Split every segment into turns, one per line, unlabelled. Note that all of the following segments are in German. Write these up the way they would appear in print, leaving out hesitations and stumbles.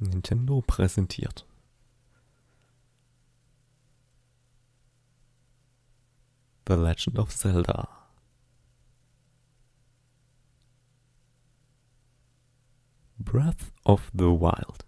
Nintendo präsentiert. The Legend of Zelda. Breath of the Wild.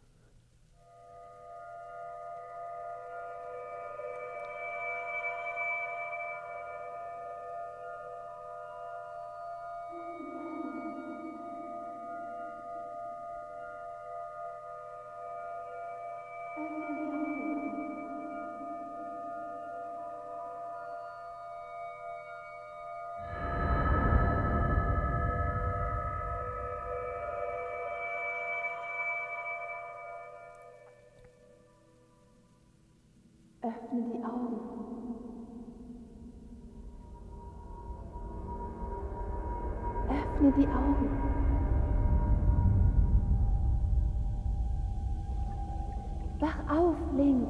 Öffne die Augen. Öffne die Augen. Wach auf, Link.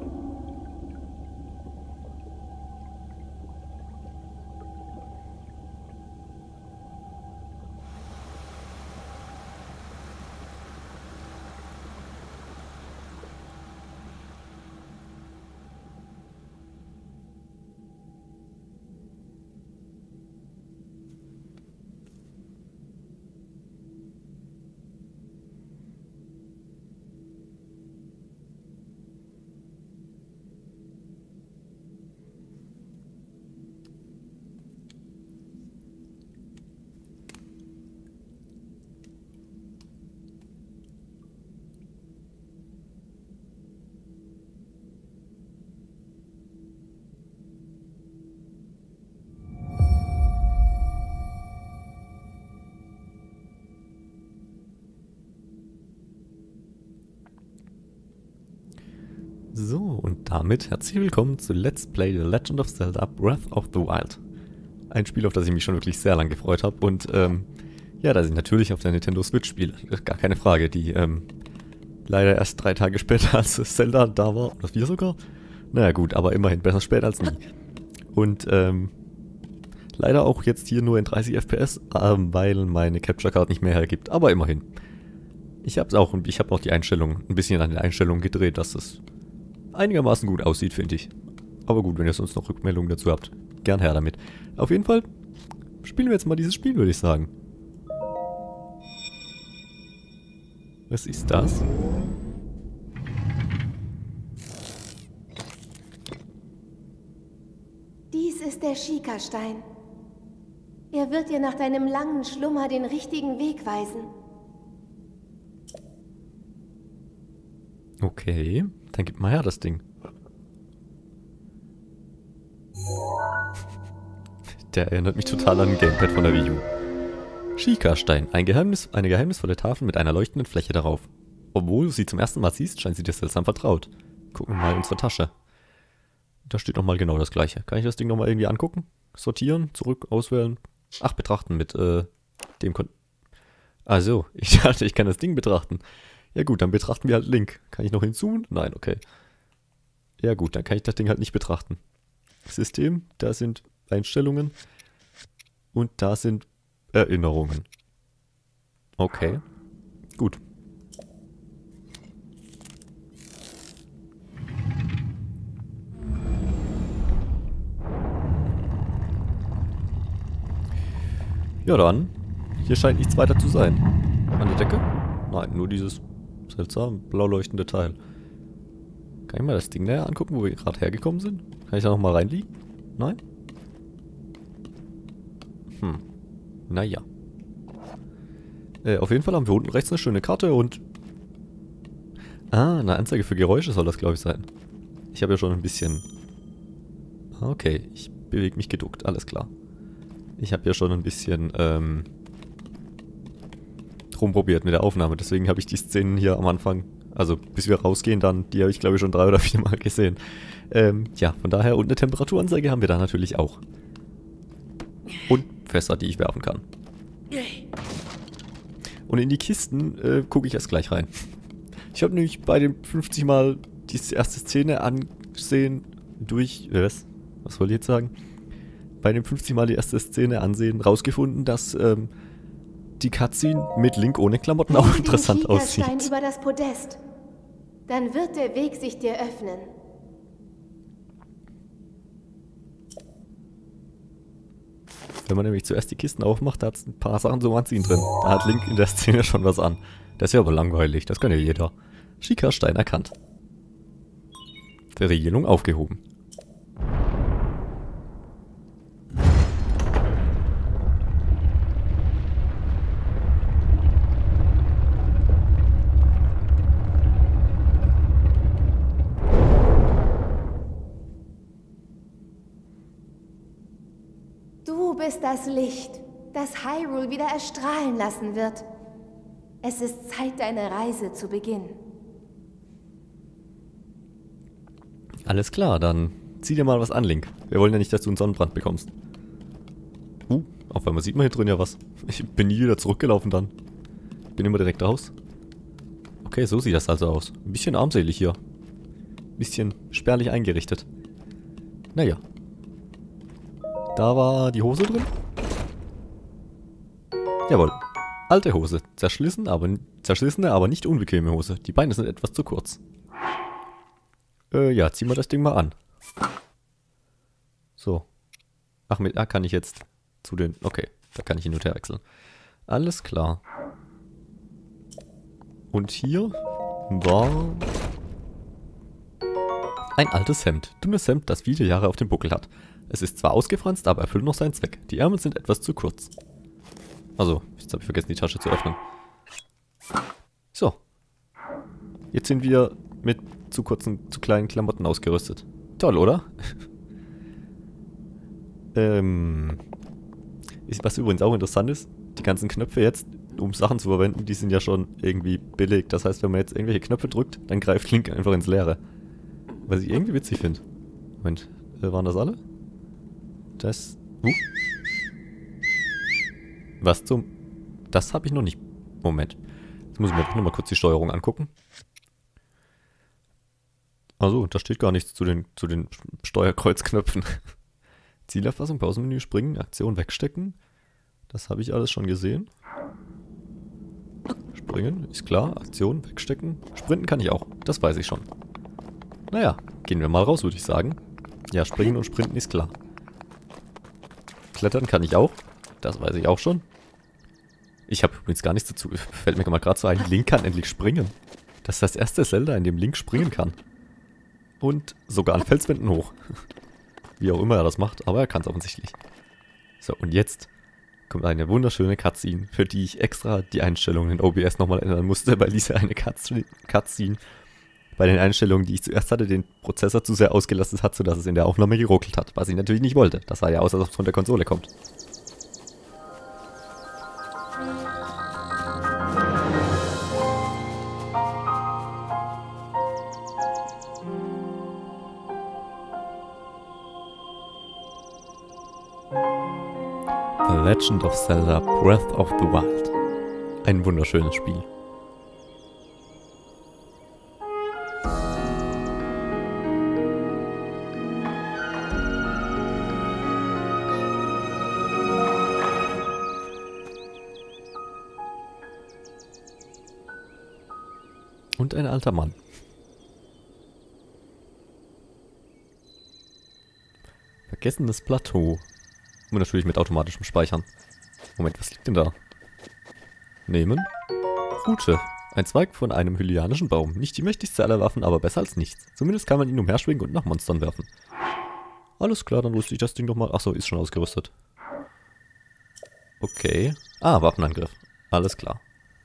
So, und damit herzlich willkommen zu Let's Play The Legend of Zelda Breath of the Wild. Ein Spiel, auf das ich mich schon wirklich sehr lange gefreut habe und ja, dass ich natürlich auf der Nintendo Switch spiele, gar keine Frage, die leider erst 3 Tage später als Zelda da war, oder 4 sogar. Naja gut, aber immerhin besser spät als nie. Und leider auch jetzt hier nur in 30 FPS, weil meine Capture Card nicht mehr hergibt, aber immerhin. Ich habe auch die Einstellung, ein bisschen an den Einstellungen gedreht, dass es einigermaßen gut aussieht, finde ich. Aber gut, wenn ihr sonst noch Rückmeldungen dazu habt, gern her damit. Auf jeden Fall spielen wir jetzt mal dieses Spiel, würde ich sagen. Was ist das?
Dies ist der Sheikah-Stein. Er wird dir nach deinem langen Schlummer den richtigen Weg weisen.
Okay, dann gib mal her das Ding. Der erinnert mich total an ein Gamepad von der Wii U. Sheikah-Stein, eine geheimnisvolle Tafel mit einer leuchtenden Fläche darauf. Obwohl du sie zum ersten Mal siehst, scheint sie dir seltsam vertraut. Gucken wir mal in unsere Tasche. Da steht nochmal genau das gleiche. Kann ich das Ding nochmal irgendwie angucken? Sortieren, zurück, auswählen. Ach, betrachten mit dem Also, ich dachte, ich kann das Ding betrachten. Ja gut, dann betrachten wir halt Link. Kann ich noch hinzoomen? Nein, okay. Ja gut, dann kann ich das Ding halt nicht betrachten. System, da sind Einstellungen. Und da sind Erinnerungen. Okay. Gut. Ja dann, hier scheint nichts weiter zu sein. An der Decke? Nein, nur dieses seltsam blau leuchtende Teil. Kann ich mal das Ding näher angucken, wo wir gerade hergekommen sind? Kann ich da nochmal reinliegen? Nein? Naja. Auf jeden Fall haben wir unten rechts eine schöne Karte und... Ah, eine Anzeige für Geräusche soll das, glaube ich, sein. Ich habe ja schon ein bisschen... Okay, ich bewege mich geduckt, alles klar. Ich habe ja schon ein bisschen rumprobiert mit der Aufnahme, deswegen habe ich die Szenen hier am Anfang, also bis wir rausgehen dann, die habe ich glaube ich schon 3 oder 4 Mal gesehen. Ja, von daher, und eine Temperaturanzeige haben wir da natürlich auch. Und Fässer, die ich werfen kann. Und in die Kisten gucke ich erst gleich rein. Ich habe nämlich bei den 50 Mal die erste Szene ansehen was wollte ich jetzt sagen? Bei dem 50 Mal die erste Szene ansehen, rausgefunden, dass die Cutscene mit Link ohne Klamotten auch interessant aussieht.
Über das Podest. Dann wird der Weg sich dir öffnen.
Wenn man nämlich zuerst die Kisten aufmacht, da hat es ein paar Sachen zum Anziehen drin. Da hat Link in der Szene schon was an. Das ist ja aber langweilig, das kann ja jeder. Sheikah-Stein erkannt. Verriegelung aufgehoben.
Du bist das Licht, das Hyrule wieder erstrahlen lassen wird. Es ist Zeit, deine Reise zu beginnen.
Alles klar, dann zieh dir mal was an, Link. Wir wollen ja nicht, dass du einen Sonnenbrand bekommst. Auf einmal sieht man hier drin ja was. Ich bin nie wieder zurückgelaufen dann. Bin immer direkt raus. Okay, so sieht das also aus. Ein bisschen armselig hier. Ein bisschen spärlich eingerichtet. Naja. Da war die Hose drin. Jawohl. Alte Hose. Zerschlissene, aber nicht unbequeme Hose. Die Beine sind etwas zu kurz. Ja, ziehen wir das Ding mal an. So. Ach, mit A kann ich jetzt zu den... Okay, da kann ich hin und her wechseln. Alles klar. Und hier war... ein altes Hemd. Dünnes Hemd, das viele Jahre auf dem Buckel hat. Es ist zwar ausgefranst, aber erfüllt noch seinen Zweck. Die Ärmel sind etwas zu kurz. Also, jetzt habe ich vergessen, die Tasche zu öffnen. So. Jetzt sind wir mit zu kurzen, zu kleinen Klamotten ausgerüstet. Toll, oder? Was übrigens auch interessant ist, die ganzen Knöpfe jetzt, um Sachen zu verwenden, die sind ja schon irgendwie billig. Das heißt, wenn man jetzt irgendwelche Knöpfe drückt, dann greift Link einfach ins Leere. Was ich irgendwie witzig finde. Moment, waren das alle? Das... Was zum... Das habe ich noch nicht... Moment. Jetzt muss ich mir doch nochmal kurz die Steuerung angucken. Also, da steht gar nichts zu den Steuerkreuzknöpfen. Zielerfassung, Pausenmenü, springen, Aktion wegstecken. Das habe ich alles schon gesehen. Springen, ist klar. Aktion wegstecken. Sprinten kann ich auch. Das weiß ich schon. Naja, gehen wir mal raus, würde ich sagen. Ja, springen und sprinten ist klar. Klettern kann ich auch. Das weiß ich auch schon. Ich habe übrigens gar nichts dazu. Fällt mir mal gerade so ein, Link kann endlich springen. Das ist das erste Zelda, in dem Link springen kann. Und sogar an Felswänden hoch. Wie auch immer er das macht, aber er kann es offensichtlich. So, und jetzt kommt eine wunderschöne Cutscene, für die ich extra die Einstellungen in OBS nochmal ändern musste, weil diese eine Cutscene bei den Einstellungen, die ich zuerst hatte, den Prozessor zu sehr ausgelastet hat, sodass es in der Aufnahme geruckelt hat. Was ich natürlich nicht wollte. Das sah ja aus, als ob es von der Konsole kommt. The Legend of Zelda Breath of the Wild. Ein wunderschönes Spiel. Und ein alter Mann. Vergessenes Plateau. Und natürlich mit automatischem Speichern. Moment, was liegt denn da? Nehmen. Route. Ein Zweig von einem hylianischen Baum. Nicht die mächtigste aller Waffen, aber besser als nichts. Zumindest kann man ihn umherschwingen und nach Monstern werfen. Alles klar, dann rüste ich das Ding doch mal. Achso, ist schon ausgerüstet. Okay. Ah, Waffenangriff. Alles klar.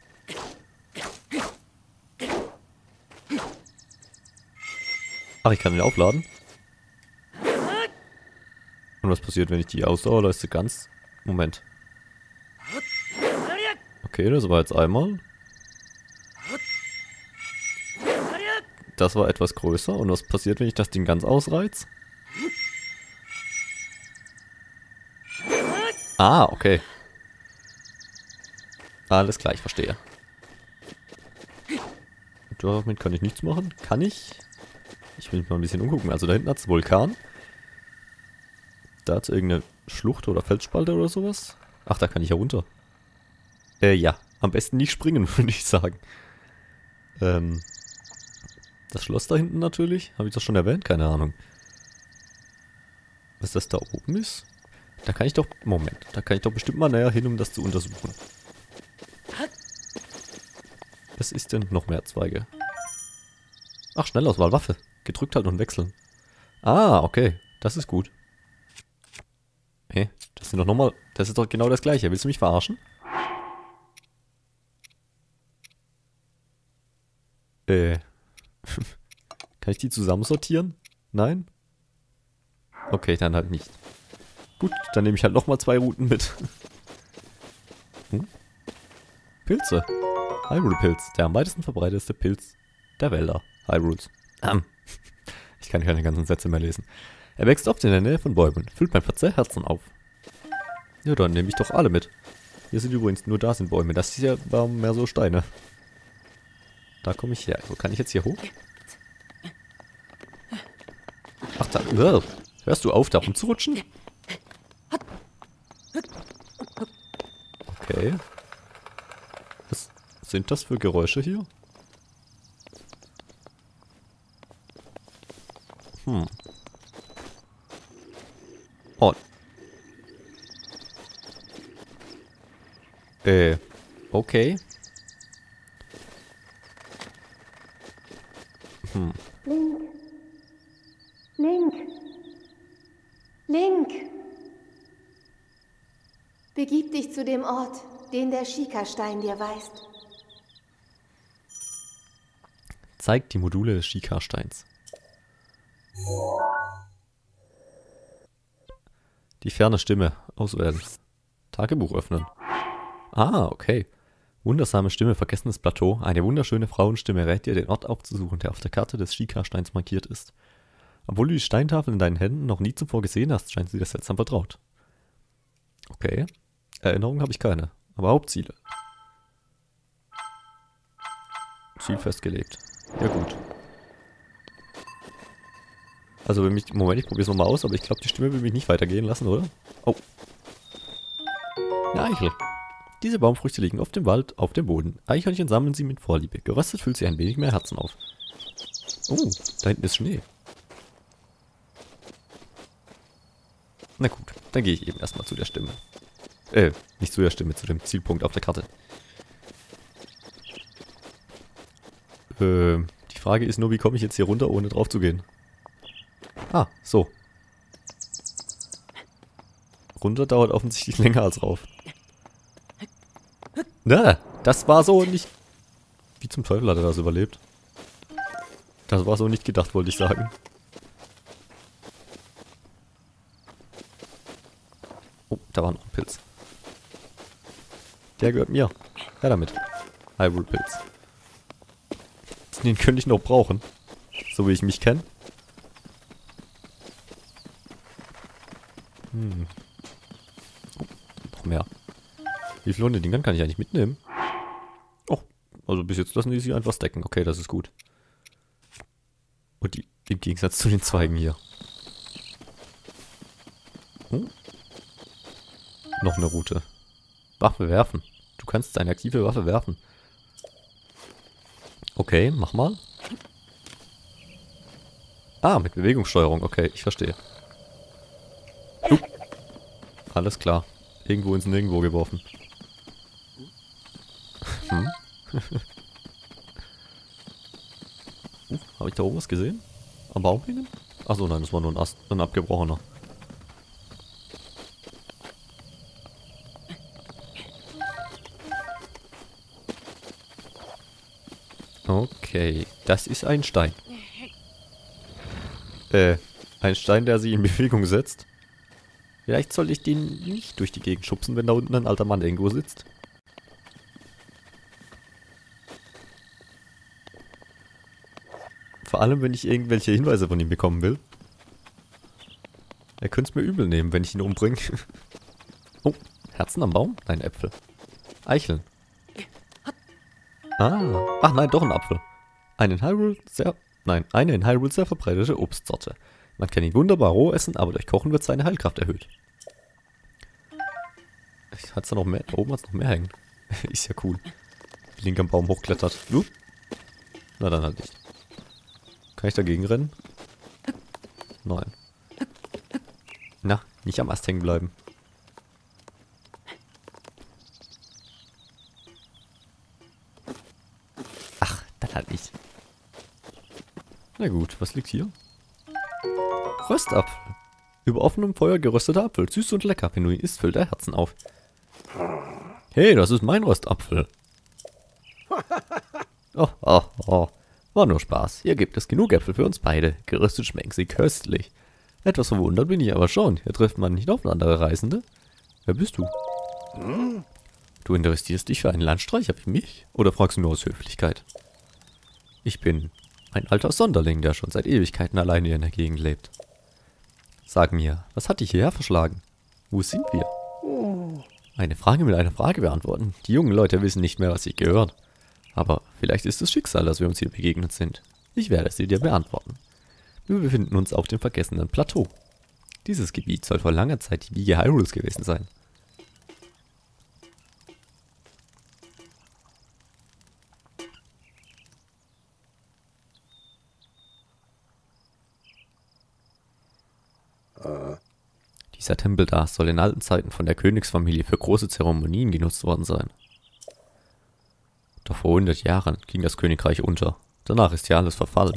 Ach, ich kann den aufladen. Und was passiert, wenn ich die Ausdauerleiste ganz... Moment. Okay, das war jetzt einmal. Das war etwas größer. Und was passiert, wenn ich das Ding ganz ausreiz? Ah, okay. Alles klar, ich verstehe. Damit kann ich nichts machen. Kann ich? Ich will mich mal ein bisschen umgucken. Also da hinten hat es Vulkan. Da hat es irgendeine Schlucht oder Felsspalte oder sowas. Ach, da kann ich ja runter. Ja. Am besten nicht springen, würde ich sagen. Das Schloss da hinten natürlich. Habe ich das schon erwähnt? Keine Ahnung. Was das da oben ist? Da kann ich doch... Moment. Da kann ich doch bestimmt mal näher hin, um das zu untersuchen. Was ist denn noch mehr Zweige? Ach, Schnellauswahl, Waffe. Gedrückt halten und wechseln. Ah, okay. Das ist gut. Hä? Das sind doch nochmal... Das ist doch genau das gleiche. Willst du mich verarschen? Kann ich die zusammensortieren? Nein? Okay, dann halt nicht. Gut, dann nehme ich halt nochmal 2 Routen mit. Pilze. Hyrule-Pilz. Der am weitesten verbreitetste Pilz der Wälder. Hyrules. Ich kann keine ganzen Sätze mehr lesen. Er wächst oft in der Nähe von Bäumen. Füllt mein Verzehr Herzen auf. Ja, dann nehme ich doch alle mit. Hier sind übrigens nur da sind Bäume. Das hier waren mehr so Steine. Da komme ich her. Also kann ich jetzt hier hoch? Ach, da. Hörst du auf, da rumzurutschen? Okay. Was sind das für Geräusche hier? Oh. Okay.
Link. Link. Link. Begib dich zu dem Ort, den der Sheikah-Stein dir weist.
Zeigt die Module des Sheikah-Steins. Die ferne Stimme auswählen. Tagebuch öffnen. Ah, okay. Wundersame Stimme, vergessenes Plateau. Eine wunderschöne Frauenstimme rät dir, den Ort aufzusuchen, der auf der Karte des Sheikah-Steins markiert ist. Obwohl du die Steintafel in deinen Händen noch nie zuvor gesehen hast, scheint sie dir seltsam vertraut. Okay. Erinnerungen habe ich keine. Aber Hauptziele. Ziel festgelegt. Ja gut. Also wenn mich... Moment, ich probiere es nochmal aus, aber ich glaube, die Stimme will mich nicht weitergehen lassen, oder? Oh. Eine Eichel. Diese Baumfrüchte liegen auf dem Wald, auf dem Boden. Eichhörnchen sammeln sie mit Vorliebe. Geröstet füllt sie ein wenig mehr Herzen auf. Oh, da hinten ist Schnee. Na gut, dann gehe ich eben erstmal zu der Stimme. Nicht zu der Stimme, zu dem Zielpunkt auf der Karte. Die Frage ist nur, wie komme ich jetzt hier runter, ohne drauf zu gehen? Ah, so. Runter dauert offensichtlich länger als rauf. Na, das war so nicht... Wie zum Teufel hat er das überlebt? Das war so nicht gedacht, wollte ich sagen. Oh, da war noch ein Pilz. Der gehört mir. Ja, damit. Hyrule-Pilz. Den könnte ich noch brauchen. So wie ich mich kenne. Oh, noch mehr. Wie viele von Dingern kann ich eigentlich mitnehmen? Oh, also bis jetzt lassen die sich einfach stacken. Okay, das ist gut. Und die, im Gegensatz zu den Zweigen hier. Noch eine Route. Waffe werfen. Du kannst eine aktive Waffe werfen. Okay, mach mal. Ah, mit Bewegungssteuerung. Okay, ich verstehe. Alles klar. Irgendwo ins Nirgendwo geworfen. Habe ich da oben was gesehen? Am Baum hängen? Achso, nein, das war nur ein Ast, ein abgebrochener. Okay, das ist ein Stein. Ein Stein, der sie in Bewegung setzt. Vielleicht soll ich den nicht durch die Gegend schubsen, wenn da unten ein alter Mann irgendwo sitzt. Vor allem, wenn ich irgendwelche Hinweise von ihm bekommen will. Er könnte es mir übel nehmen, wenn ich ihn umbringe. Oh, Herzen am Baum? Nein, Äpfel. Eicheln. Ah, ach nein, doch ein Apfel. Eine in Hyrule sehr verbreitete Obstsorte. Man kann ihn wunderbar roh essen, aber durch Kochen wird seine Heilkraft erhöht. Hat's da noch mehr? Da oben hat's noch mehr hängen. Ist ja cool. Link am Baum hochklettert. Na dann halt nicht. Kann ich dagegen rennen? Nein. Na, nicht am Ast hängen bleiben. Ach, das halt nicht. Na gut, was liegt hier? Röstapfel. Über offenem Feuer gerösteter Apfel. Süß und lecker. Wenn du ihn isst, füllt er Herzen auf. Hey, das ist mein Röstapfel. Oh, oh, oh. War nur Spaß. Hier gibt es genug Äpfel für uns beide. Geröstet schmecken sie köstlich. Etwas verwundert bin ich aber schon. Hier trifft man nicht auf andere Reisende. Wer bist du? Du interessierst dich für einen Landstreicher wie mich? Oder fragst du nur aus Höflichkeit? Ich bin ein alter Sonderling, der schon seit Ewigkeiten alleine hier in der Gegend lebt. Sag mir, was hat dich hierher verschlagen? Wo sind wir? Eine Frage mit einer Frage beantworten. Die jungen Leute wissen nicht mehr, was sie gehört. Aber vielleicht ist es Schicksal, dass wir uns hier begegnet sind. Ich werde sie dir beantworten. Wir befinden uns auf dem vergessenen Plateau. Dieses Gebiet soll vor langer Zeit die Wiege Hyrules gewesen sein. Dieser Tempel da soll in alten Zeiten von der Königsfamilie für große Zeremonien genutzt worden sein. Doch vor 100 Jahren ging das Königreich unter. Danach ist hier alles verfallen.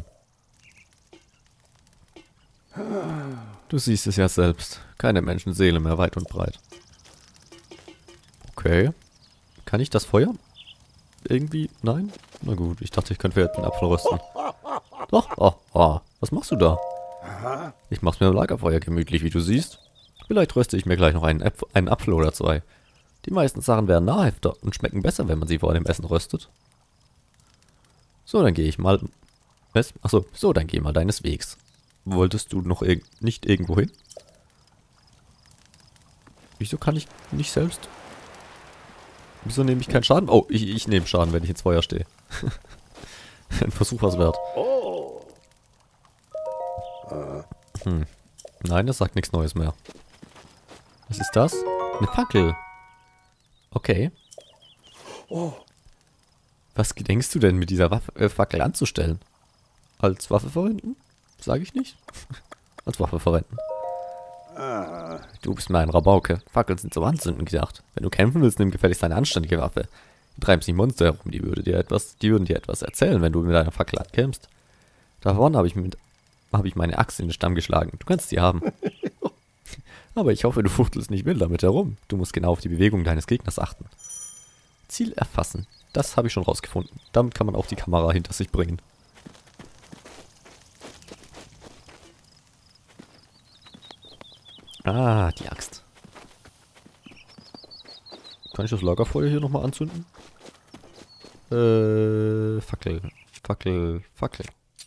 Du siehst es ja selbst. Keine Menschenseele mehr weit und breit. Okay. Kann ich das Feuer? Irgendwie? Nein? Na gut, ich dachte, ich könnte vielleicht den Apfel rösten. Doch, oh, oh. Was machst du da? Ich mach's mir im Lagerfeuer gemütlich, wie du siehst. Vielleicht röste ich mir gleich noch einen Apfel oder zwei. Die meisten Sachen werden nahrhafter und schmecken besser, wenn man sie vor dem Essen röstet. So, dann gehe ich mal... Was? Achso, so, dann geh mal deines Wegs. Wolltest du noch nicht irgendwo hin? Wieso kann ich nicht selbst? Wieso nehme ich keinen Schaden? Oh, ich nehme Schaden, wenn ich ins Feuer stehe. Ein Versuch was wert. Nein, das sagt nichts Neues mehr. Was ist das? Eine Fackel. Okay. Was gedenkst du denn mit dieser Fackel anzustellen? Als Waffe verwenden? Sage ich nicht. Als Waffe verwenden. Du bist mir ein Rabauke. Fackeln sind zum Anzünden gedacht. Wenn du kämpfen willst, nimm gefälligst eine anständige Waffe. Du treibst nicht Monster herum, die würden dir etwas erzählen, wenn du mit einer Fackel ankämpfst. Da vorne habe ich meine Axt in den Stamm geschlagen. Du kannst sie haben. Aber ich hoffe, du fuchtelst nicht wild damit herum. Du musst genau auf die Bewegung deines Gegners achten. Ziel erfassen. Das habe ich schon rausgefunden. Damit kann man auch die Kamera hinter sich bringen. Ah, die Axt. Kann ich das Lagerfeuer hier nochmal anzünden? Fackel. Fackel. Fackel.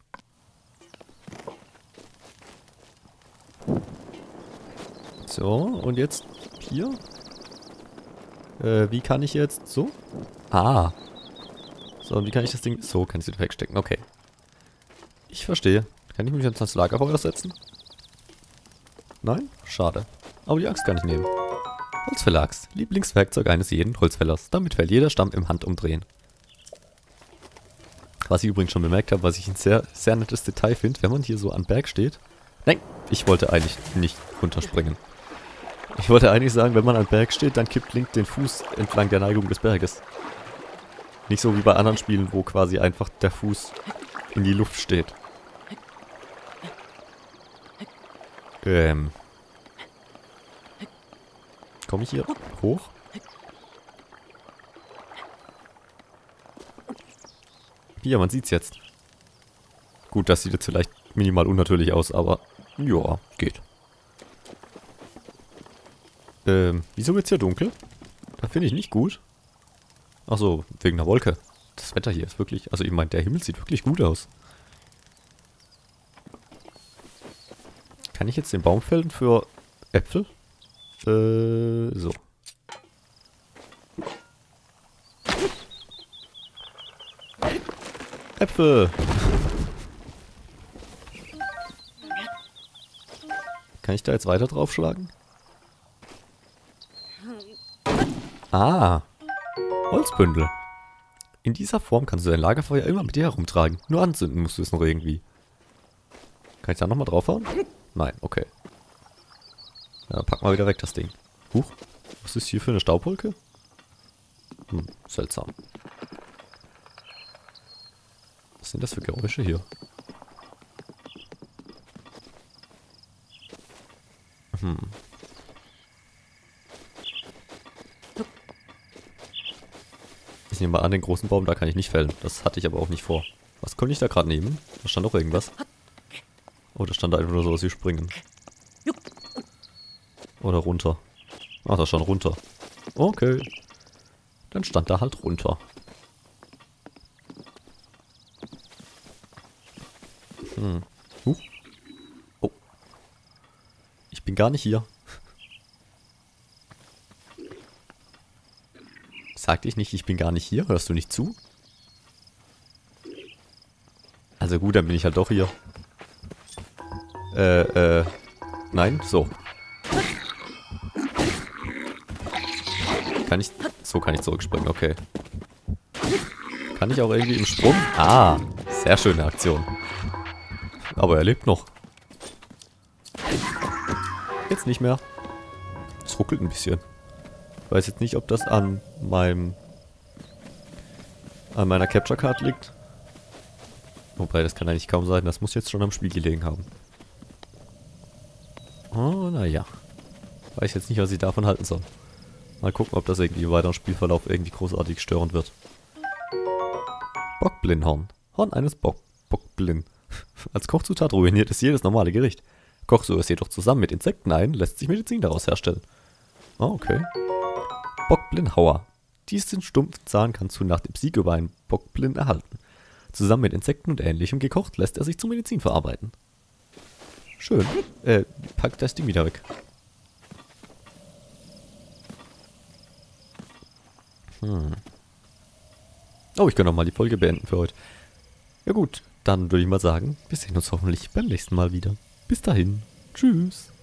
So, und jetzt hier? Wie kann ich jetzt so? Ah. So, und wie kann ich das Ding... So, kann ich es wegstecken. Okay. Ich verstehe. Kann ich mich jetzt ans Lagerfeuer setzen? Nein? Schade. Aber die Axt kann ich nehmen. Holzfäller-Axt. Lieblingswerkzeug eines jeden Holzfällers. Damit fällt jeder Stamm im Handumdrehen. Was ich übrigens schon bemerkt habe, was ich ein sehr, sehr nettes Detail finde, wenn man hier so am Berg steht. Nein, ich wollte eigentlich nicht runterspringen. Ich wollte eigentlich sagen, wenn man am Berg steht, dann kippt Link den Fuß entlang der Neigung des Berges. Nicht so wie bei anderen Spielen, wo quasi einfach der Fuß in die Luft steht. Komme ich hier hoch? Hier, man sieht's jetzt. Gut, das sieht jetzt vielleicht minimal unnatürlich aus, aber ja, geht. Wieso wird's hier dunkel? Das finde ich nicht gut. Achso, wegen der Wolke. Das Wetter hier ist wirklich... Also ich meine, der Himmel sieht wirklich gut aus. Kann ich jetzt den Baum fällen für Äpfel? So. Äpfel! Kann ich da jetzt weiter draufschlagen? Ah! Holzbündel. In dieser Form kannst du dein Lagerfeuer immer mit dir herumtragen. Nur anzünden musst du es noch irgendwie. Kann ich da nochmal draufhauen? Nein, okay. Ja, pack mal wieder weg das Ding. Huch, was ist hier für eine Staubwolke? Hm, seltsam. Was sind das für Geräusche hier? Hm. Ich nehme mal an, den großen Baum, da kann ich nicht fällen. Das hatte ich aber auch nicht vor. Was konnte ich da gerade nehmen? Da stand doch irgendwas. Oh, da stand da einfach nur so, dass sie springen. Oder runter. Ach, da stand runter. Okay. Dann stand da halt runter. Hm. Oh. Ich bin gar nicht hier. Sagte ich nicht, ich bin gar nicht hier? Hörst du nicht zu? Also gut, dann bin ich halt doch hier. Nein, so. Kann ich... So kann ich zurückspringen, okay. Kann ich auch irgendwie im Sprung? Ah, sehr schöne Aktion. Aber er lebt noch. Jetzt nicht mehr. Es ruckelt ein bisschen. Ich weiß jetzt nicht, ob das an meiner Capture Card liegt. Wobei, das kann eigentlich kaum sein. Das muss jetzt schon am Spiel gelegen haben. Oh, naja. Weiß jetzt nicht, was ich davon halten soll. Mal gucken, ob das irgendwie im weiteren Spielverlauf irgendwie großartig störend wird. Bockblindhorn. Horn eines Bockblind. Als Kochzutat ruiniert es jedes normale Gericht. Kochst du es jedoch zusammen mit Insekten ein, lässt sich Medizin daraus herstellen. Oh, okay. Bockblindhauer. Diesen stumpfen Zahn kannst du nach dem Sieg über einen Bockblind erhalten. Zusammen mit Insekten und Ähnlichem gekocht, lässt er sich zur Medizin verarbeiten. Schön. Pack das Ding wieder weg. Oh, ich kann noch mal die Folge beenden für heute. Ja gut, dann würde ich mal sagen, wir sehen uns hoffentlich beim nächsten Mal wieder. Bis dahin. Tschüss.